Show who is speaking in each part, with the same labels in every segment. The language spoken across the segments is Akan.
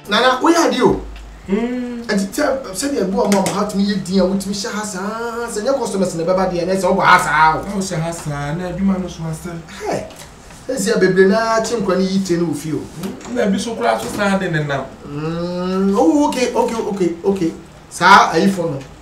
Speaker 1: Nana, we are you. And said you go among how to me dear with me shahasa, and your customers in the baby and it's over us out.
Speaker 2: Oh, Shahasa, and you man was master.
Speaker 1: Hey, let's see a baby now, chimney eating with you.
Speaker 2: Maybe so close to standing and now.
Speaker 1: Oh, okay. Sir, are you for no?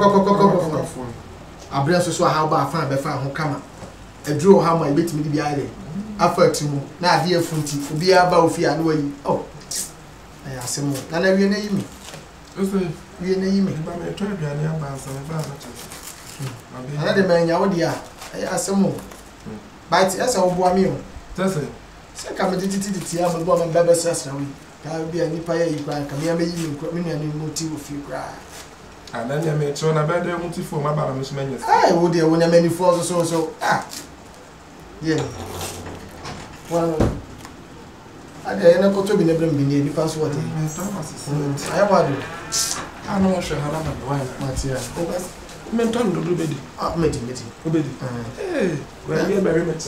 Speaker 1: I bring us so how about fan before who come. A draw how my bit me be idle. After to now, dear Funty, for be about fear and way. Oh, I ask him, and I will name me. You name me.
Speaker 2: But I told you I never answered my father.
Speaker 1: Another man, Yawadia. I ask him more. But as I will boy me.
Speaker 2: That's it.
Speaker 1: Second, the Tiam woman, Baba says, I'll be a nipper, you cry, come here, you come in motive if you cry. And
Speaker 2: then you made so a better motive for my bottom, Miss Many.
Speaker 1: I would dear when I many falls so. Ah, yeah. Well, I didn't go to be never been near the password. I have no sure how I'm going, Matia.
Speaker 2: Menton to do better.
Speaker 1: Up meeting.
Speaker 2: Hey, well, you're very much.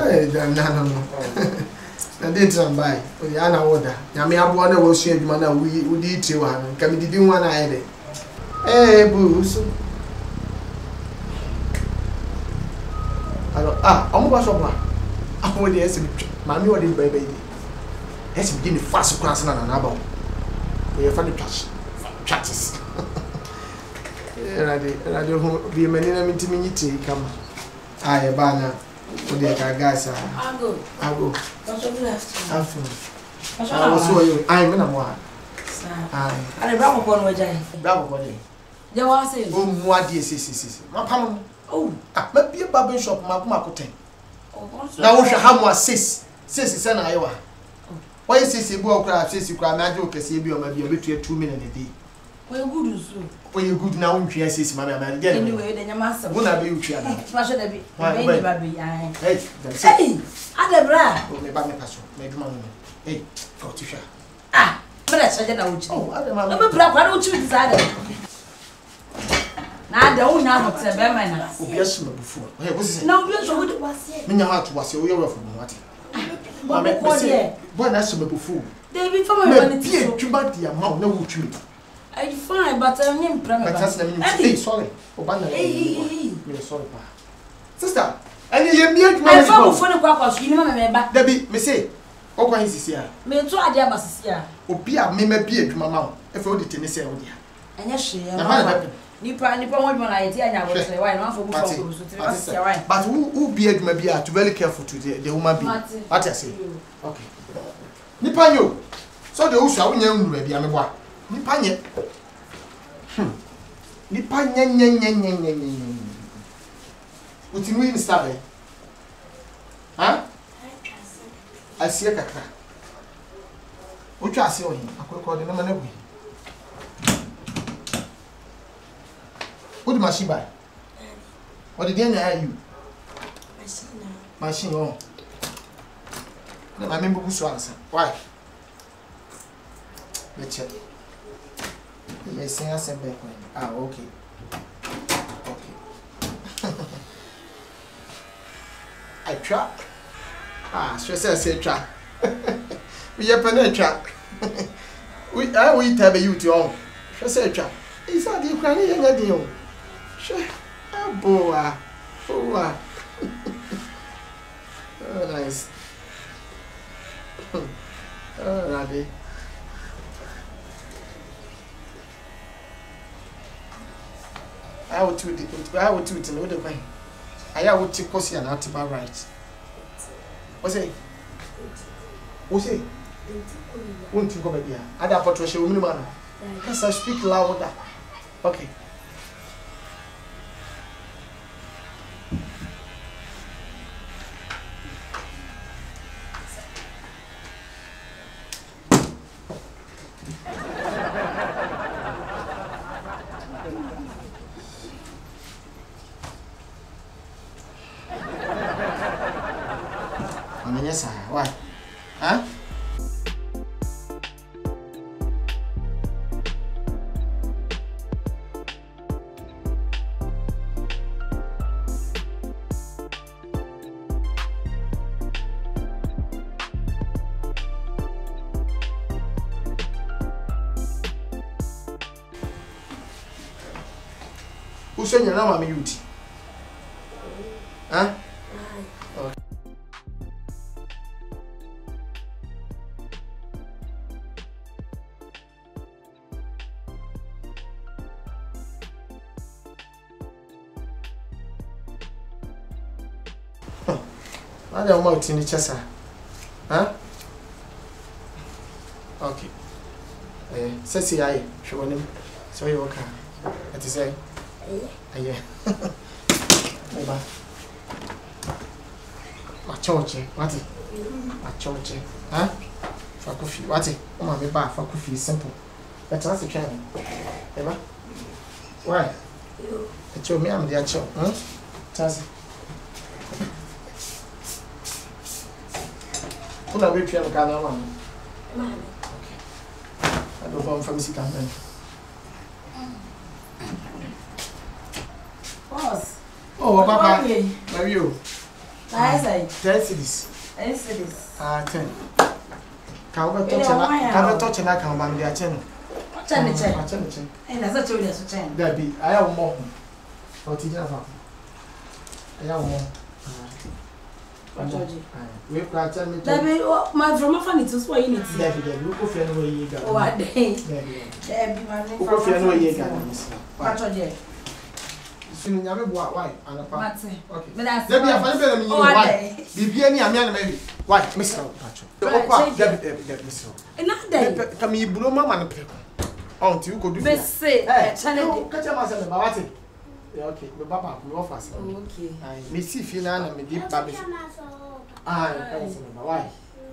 Speaker 1: No. I did some by. We are now order. Yamia Buana will share the manner we would eat you and come in one eye. Eh, booze. I'm going to I'm going to Mammy, what did baby? Let's begin the fast class and another. We have funny chats. I don't be a man in intimate. Come. I, Banner. For the guys, I'll go. I will show you. I'm in a one. I bravo for no jay. Bravo for you. There was a what dear sis. Oh, maybe a barber shop, Macote. Now we shall have more sis. Sis is an Iowa. Why is this a book? Sis, you cry, Magic, can see you maybe a bit 2 minutes a day. Well, good. When you good now, you see, Mamma, anyway, then your master will not be you. Fashion a bit. Hey, I bra. Oh, my passion, my money. Hey, go to share. Ah, but I said, oh, I don't know. Why don't you decide? Now, the old now, what's a bear man? Yes, before. No, you're so good. When your heart was your from what? What that's a before. David, for my money, you bought the amount, no tree. I fine, but I'm in Premier. Sorry. Oh, sorry, sister. And you meet my phone of you know, Debbie, me say, oh, why is here? Me too, I dare was here. Oh, Pia, me may be to my mouth, if all the tennis out there. And yes, she, Nipa one idea, and I was why not for but who be it may be to very careful to the woman be. What I say, okay. Nipa you, so the Usha won't ready, I'm a boy. Nipanye. Nipanye. What you mean, Stabby? Huh? I see a cacra. What you see on him? I could call the number. What must she buy? What did they you? Machine. Oh. I remember who's answer. Why? Let's check. Yes, sing us a back. Ah, okay. I trap. Ah, she says, say trap. We have a trap. We tell you to all. She said, trap. Is that the Ukrainian deal? Sure. Ah, boy. Oh, nice. Oh, Raddy. I would do it in other way. I would take Posy and Atiba right. What's it? What's it? Won't you go back here? I don't want to show me, man. Yes, I speak louder. Okay. Yes, why? Huh? Uso nyina na mama yuti. Huh? Okay. I don't want to in the chest. Huh? Okay. Sassy, I show him. So you okay? At the say? Yeah. My church, what it? My church, huh? For coffee, what it? Oh, my bath for coffee is simple. That's not the channel. Emma? Why? It's your me, I'm the actual, huh? Taz. Who are we trying to get on? Okay. I don't want from Missy Campbell.
Speaker 3: Boss.
Speaker 1: Oh, Papa. Where are you?
Speaker 3: I say.
Speaker 1: 10 cities.
Speaker 3: 10 cities.
Speaker 1: 10. Can we touch an account on their channel?
Speaker 3: Channel. And as I told you,
Speaker 1: there be. I have more. What did you have? I have more. We can tell me.
Speaker 3: My from a funny to spoil it.
Speaker 1: Debbie, look of your way you got.
Speaker 3: Oh, I day.
Speaker 1: Debbie, my look of your way you got.
Speaker 3: What are you?
Speaker 1: Soon, you have a why? And a party. Okay.
Speaker 3: But that's
Speaker 1: Debbie, I find better than you. Why? Be any a man, maybe. Why, Mr. Patrick? Debbie, Miss. Another come you blow my man. Oh, you could do this. Say, channel. Catch myself about it. Okay, but Papa, we offer some. Okay. I see Finan and me deep baby. Why?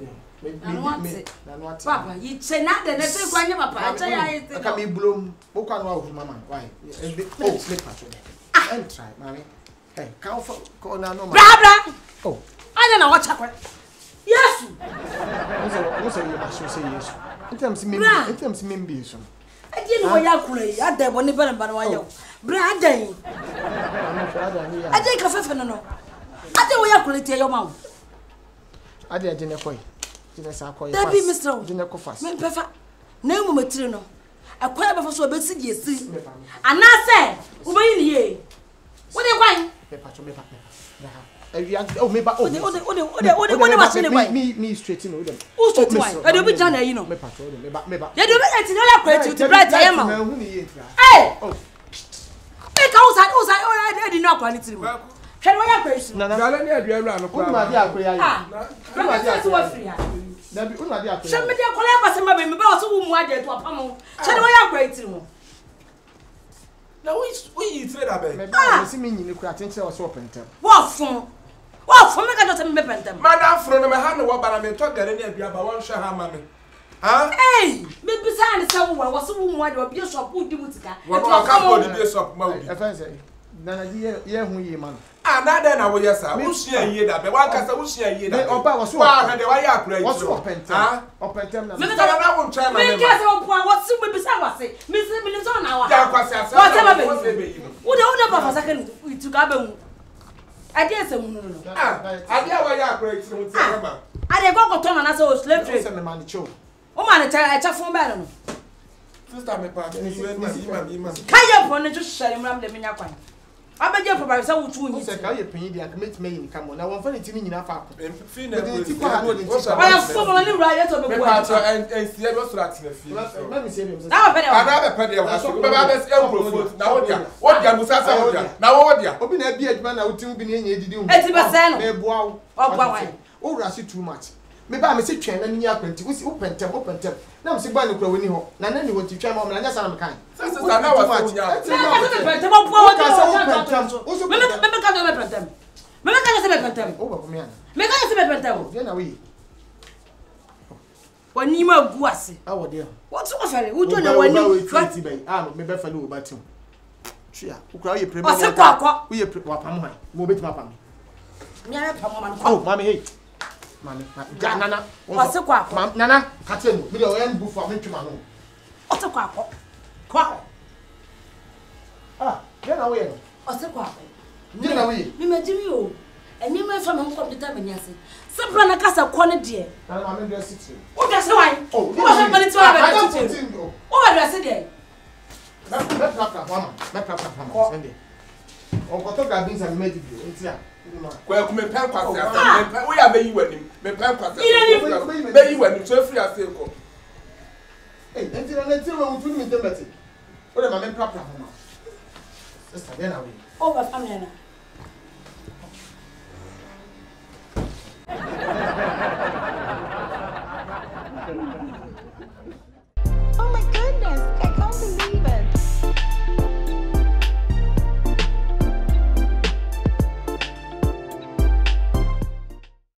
Speaker 3: Papa, you say nothing. Let's say, why never Papa?
Speaker 1: I can be bloom. Who can walk with Mamma? Why? Oh, sleep Patrick. And try, Mammy. Hey, come for corner no. Oh,
Speaker 3: I don't know what's happening. Yes.
Speaker 1: What's your passion say yes? In terms of me,
Speaker 3: I didn't know you're I did one even about why you. Brad, I think a no. I think we are quality your mouth.
Speaker 1: I did dinner coy.
Speaker 3: There be Mr.
Speaker 1: Dinner coffers.
Speaker 3: Men perfect. No material. A quite before so basic, yes. And I say, who are you here? What are you going?
Speaker 1: Oh, maybe me straight in with them.
Speaker 3: Who's straight wine? I don't be Johnny, you know. Me patrol them. Me ba. You don't let to bright time. Hey! Oh. Make outside. I did not quality. Can we have grace?
Speaker 2: No. Gala near the around.
Speaker 1: Who might be a prayer? Somebody
Speaker 3: collect some baby, but also whom I did to a pummel. Can we have great?
Speaker 2: Now, we eat that.
Speaker 1: I see me in the crack and was open.
Speaker 3: What for? What for? Make a dozen them.
Speaker 2: Madame from my hand, what but I may talk any of you about one shah, mammy. Huh?
Speaker 3: Hey, maybe beside someone was a woman who abuse of good musica.
Speaker 2: What I can't go to this of Mowgli.
Speaker 1: Nana, yeah, who ye man.
Speaker 2: Ah, not then I will, yes, I will share ye that, but one cast I will share ye that. Opa was one, the way I pray. What's open? Open them. I won't try my
Speaker 3: what's super beside us. Miss Minnesota now.
Speaker 2: Whatever.
Speaker 3: Would I never a second to Gabon? I guess no.
Speaker 2: I dare why I pray to remember.
Speaker 3: I didn't go to Tom and I saw slave trade. Oh, man, I tell from Baron.
Speaker 2: Sister, my partner,
Speaker 3: can you put it to share him around the Minakwan? I beg you for myself to win.
Speaker 1: I pay the admit me come on. I want funny to me in a fact.
Speaker 3: I have so many riots on the water
Speaker 2: and see what's that.
Speaker 1: Let me say,
Speaker 2: I have a penny of us. What Yamusasa? Now, what ya? Open a beard man out to be in your did.
Speaker 1: Oh, Rassi too much. Maybe I'm a sick train and you're going to open them. Now, see, by the crowing home. Now, then you want to try more than just I'm kind.
Speaker 3: Remember, when you are guassy. Oh, dear. What's offer? Who don't know when you try to be? I'm a better fellow about you. Who cry your premier? We are Papa, move it, Papa. Oh, Mammy, hate. Nana, what's a quack? Nana, Catherine, we don't end before me to my home. What's a quack? Quack. Ah, then away. What's a quack? Then away. Imagine you. And you may from home come the time and yes. Some run a casa quantity. And I'm in the city. Oh, that's why. Oh, what's happening to our oh, I said, Okoto gabins and made it.
Speaker 2: Kwa kume pen kwase asa. We ya meyi wanim. Me pen kwase. Meyi wanim so free ase ko.
Speaker 3: Eh, enti na nti we mutuni mi tembeti. O de ma me prapra ho ma. Sister, then away.
Speaker 4: Over family na.